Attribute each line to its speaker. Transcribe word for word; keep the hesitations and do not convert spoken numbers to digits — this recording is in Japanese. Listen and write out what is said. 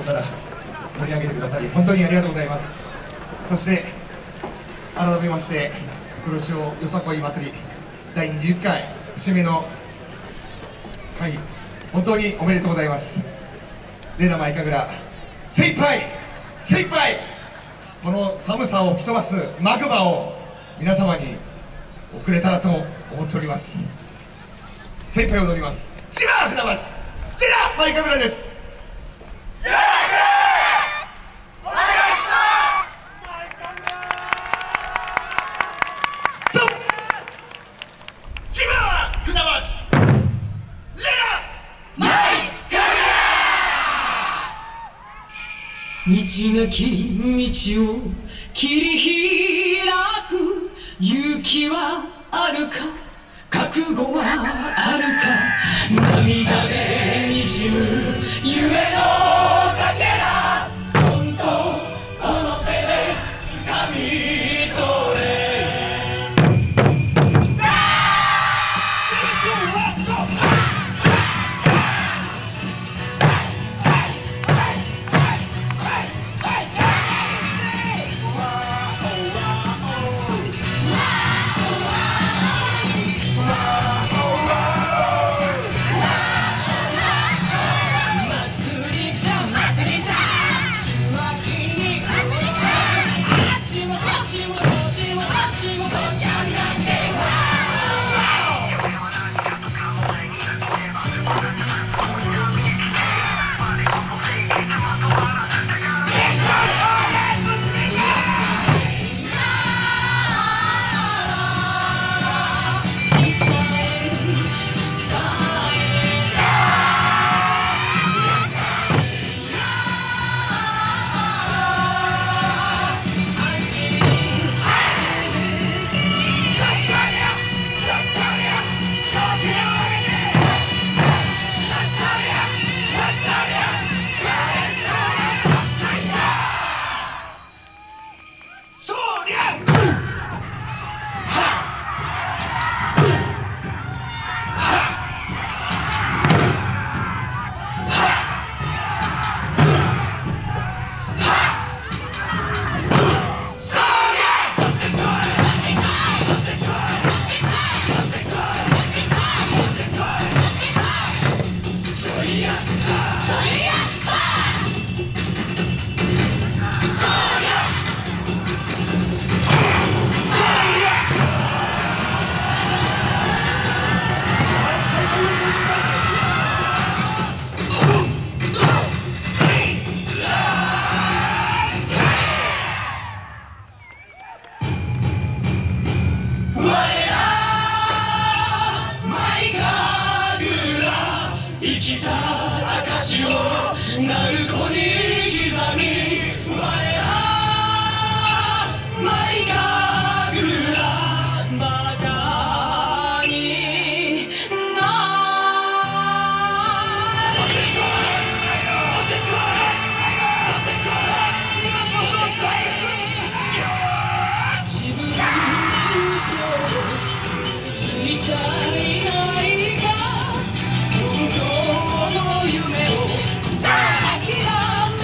Speaker 1: 頃から盛り上げてくださり本当にありがとうございます。そして改めまして黒潮よさこい祭りだいにじゅっかい節目の会本当におめでとうございます。レダ舞神楽精一杯精一杯この寒さを吹き飛ばすマグマを皆様に送れたらと思っております。精一杯踊ります。千葉船橋レダ舞神楽です。よろしくお願いします。そう千葉船橋レダ舞神楽
Speaker 2: 道なき道を切り開く勇気はあるか覚悟はあるか涙でにじむ夢のかけら本当この手で掴み取れ諦